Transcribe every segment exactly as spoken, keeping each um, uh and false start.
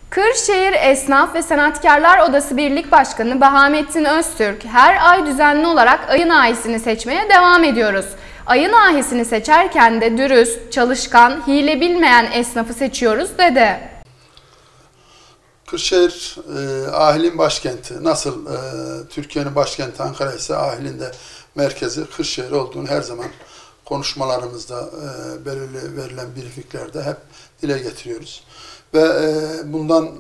Kırşehir Esnaf ve Sanatkarlar Odası Birlik Başkanı Bahamettin Öztürk, her ay düzenli olarak ayın ahisini seçmeye devam ediyoruz. Ayın ahisini seçerken de dürüst, çalışkan, hile bilmeyen esnafı seçiyoruz dedi. Kırşehir e, ahilin başkenti. Nasıl e, Türkiye'nin başkenti Ankara ise ahilin de merkezi Kırşehir olduğunu her zaman konuşmalarımızda, e, belirli verilen briefinglerde hep dile getiriyoruz. Ve e, bundan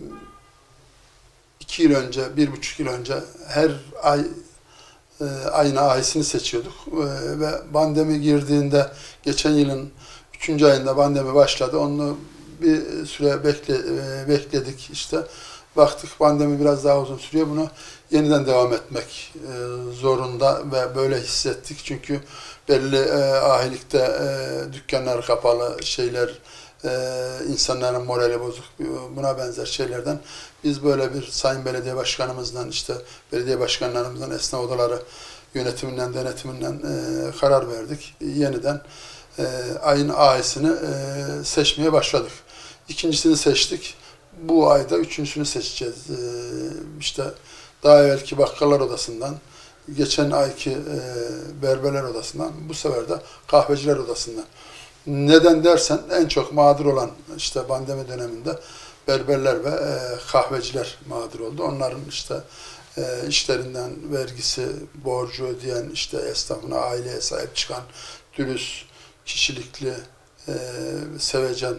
iki yıl önce, bir buçuk yıl önce her ay e, ayın ahisini seçiyorduk. E, ve pandemi girdiğinde, geçen yılın üçüncü ayında pandemi başladı. Onu bir süre bekle, e, bekledik işte. Baktık pandemi biraz daha uzun sürüyor. Bunu yeniden devam etmek e, zorunda ve böyle hissettik. Çünkü belli e, ahilikte e, dükkanlar kapalı, şeyler, e, insanların morali bozuk, buna benzer şeylerden biz böyle bir Sayın Belediye Başkanımızdan, işte belediye başkanlarımızdan, esnaf odaları yönetiminden, denetiminden e, karar verdik. Yeniden e, ayın ahisini e, seçmeye başladık. İkincisini seçtik. Bu ayda üçüncüsünü seçeceğiz. Ee, işte daha evvelki Bakkallar Odası'ndan, geçen ayki e, Berberler Odası'ndan, bu sefer de Kahveciler Odası'ndan. Neden dersen en çok mağdur olan işte pandemi döneminde berberler ve e, kahveciler mağdur oldu. Onların işte e, işlerinden vergisi, borcu ödeyen, işte esnafına, aileye sahip çıkan, dürüst, kişilikli, e, sevecen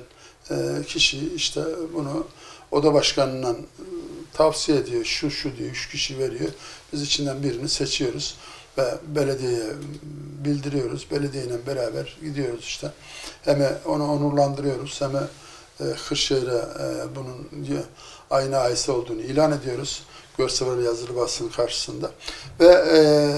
kişi işte bunu oda başkanından tavsiye ediyor, şu şu diyor, üç kişi veriyor. Biz içinden birini seçiyoruz ve belediyeye bildiriyoruz. Belediyeyle beraber gidiyoruz işte. Hem onu onurlandırıyoruz, hem Kırşehir'e bunun ayın ahisi olduğunu ilan ediyoruz. Görsel ve yazılı basın karşısında. Ve e,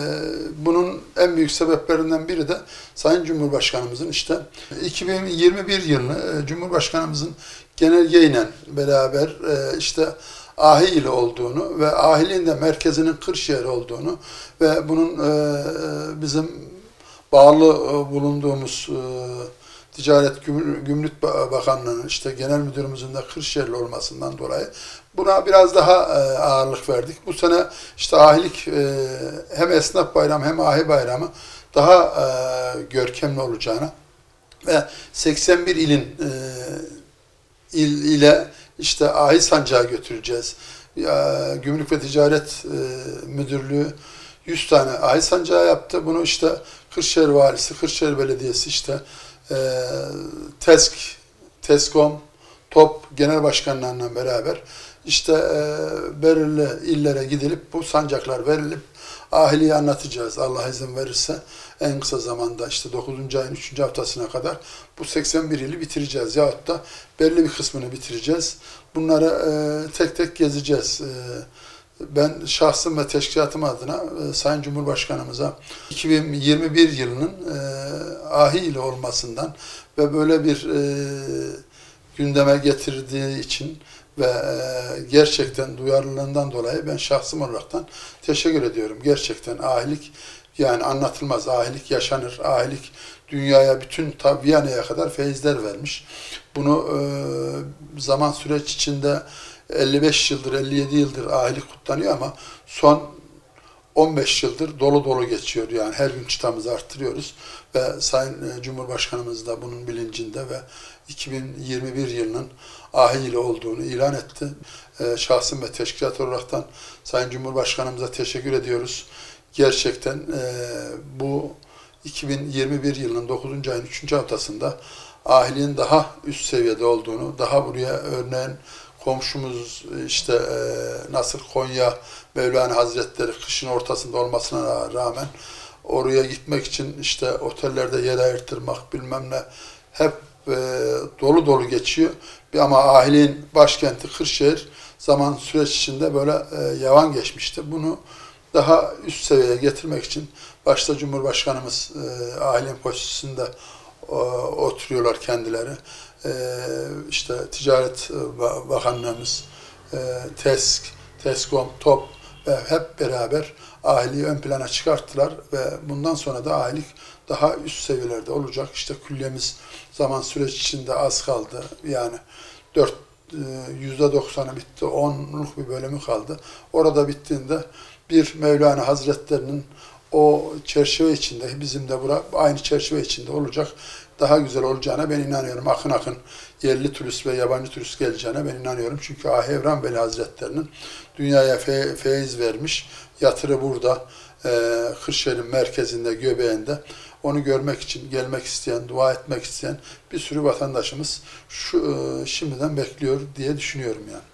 bunun en büyük sebeplerinden biri de Sayın Cumhurbaşkanımızın işte iki bin yirmi bir yılını e, Cumhurbaşkanımızın genelgeyle beraber e, işte ahil olduğunu ve ahilin de merkezinin Kırşehir olduğunu ve bunun e, bizim bağlı e, bulunduğumuz e, Ticaret Gümrük Bakanlığı'nın işte genel müdürümüzün de Kırşehirli olmasından dolayı buna biraz daha ağırlık verdik. Bu sene işte ahilik hem esnaf bayramı hem ahi bayramı daha görkemli olacağına ve seksen bir ilin il ile işte ahi sancağı götüreceğiz. Gümrük ve Ticaret Müdürlüğü yüz tane ahi sancağı yaptı. Bunu işte Kırşehir Valisi, Kırşehir Belediyesi, işte E, TESK, TESKOM, TOP genel başkanlarla beraber işte e, belirli illere gidilip bu sancaklar verilip ahiliyi anlatacağız. Allah izin verirse en kısa zamanda işte dokuzuncu ayın üçüncü haftasına kadar bu seksen bir ili bitireceğiz. Yahut da belli bir kısmını bitireceğiz. Bunları e, tek tek gezeceğiz. E, Ben şahsım ve teşkilatım adına e, Sayın Cumhurbaşkanımıza iki bin yirmi bir yılının e, ahil olmasından ve böyle bir e, gündeme getirdiği için ve e, gerçekten duyarlılığından dolayı ben şahsım olaraktan teşekkür ediyorum. Gerçekten ahilik yani anlatılmaz, ahilik yaşanır, ahilik dünyaya bütün ta Viyana'ya kadar feyizler vermiş. Bunu e, zaman süreç içinde elli beş yıldır, elli yedi yıldır ahilik kutlanıyor ama son on beş yıldır dolu dolu geçiyor. Yani her gün çıtamızı arttırıyoruz ve Sayın Cumhurbaşkanımız da bunun bilincinde ve iki bin yirmi bir yılının ahil olduğunu ilan etti. Şahsım ve teşkilat olaraktan Sayın Cumhurbaşkanımıza teşekkür ediyoruz. Gerçekten bu iki bin yirmi bir yılının dokuzuncu ayın üçüncü haftasında ahiliğin daha üst seviyede olduğunu, daha buraya örneğin komşumuz işte e, nasıl Konya Mevlana Hazretleri kışın ortasında olmasına rağmen oraya gitmek için işte otellerde yer ayırtırmak bilmem ne hep e, dolu dolu geçiyor. Ama ahiliğin başkenti Kırşehir zaman süreç içinde böyle e, yavan geçmişti. Bunu daha üst seviyeye getirmek için başta Cumhurbaşkanımız e, ahiliğin koşusunda e, oturuyorlar kendileri. Ee, işte Ticaret Bakanlığımız, e, TESK, TESKOM, TOP ve hep beraber ahiliği ön plana çıkarttılar ve bundan sonra da ahilik daha üst seviyelerde olacak. İşte külliyemiz zaman süreç içinde az kaldı. Yani dört yüzde doksanı bitti, onluk bir bölümü kaldı. Orada bittiğinde bir Mevlana Hazretlerinin o çerçeve içinde, bizim de bura aynı çerçeve içinde olacak, daha güzel olacağına ben inanıyorum. Akın akın yerli turist ve yabancı turist geleceğine ben inanıyorum. Çünkü Ahi Evran Veli Hazretleri'nin dünyaya fe, feyiz vermiş, yatırı burada, e, Kırşehir'in merkezinde, göbeğinde. Onu görmek için gelmek isteyen, dua etmek isteyen bir sürü vatandaşımız şu e, şimdiden bekliyor diye düşünüyorum yani.